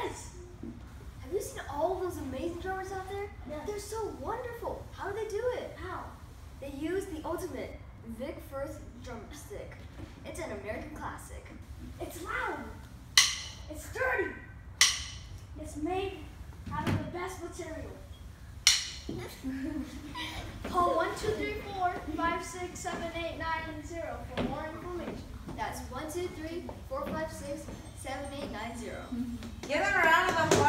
Yes. Have you seen all those amazing drummers out there? Yes. They're so wonderful. How do they do it? How? They use the ultimate Vic Firth drumstick. It's an American classic. It's loud. It's sturdy. It's made out of the best material. Call 1-2-3-4-5-6-7-8-9-0 for more information. That's 1-2-3-4-5-6-7-8-9-0. Give them a round of applause.